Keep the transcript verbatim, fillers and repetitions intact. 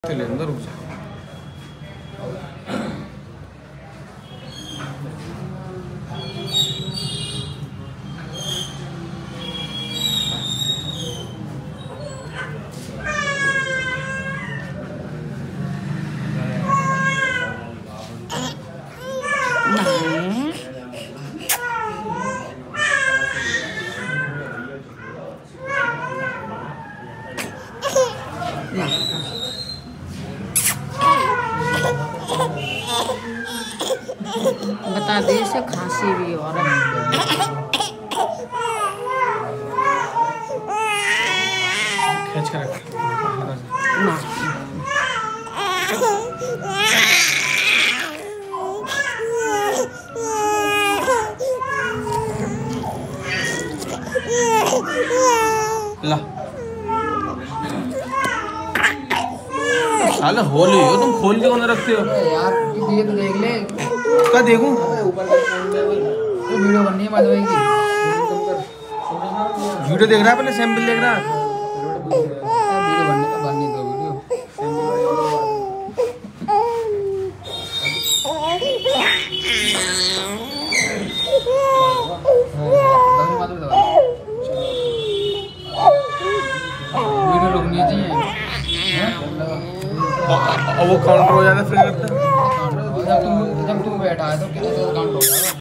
चले अंदर रुक जाओ। बता दे से खांसी भी हो रहा है। खींच कर रख ना ला साला होली हो तुम खोल के कौन रखते हो यार ये तो देख ले क्या देखूं तो वीडियो बननी है माधवी की। वीडियो देख रहा है पहले सैंपल देख रहा है वीडियो बनने का बननी दो वीडियो वीडियो रुकनी चाहिए और वो काउंटर हो जाता है फिर करता है। जब तुम जब तुम बैठा है तो कितना काउंट हो जाएगा।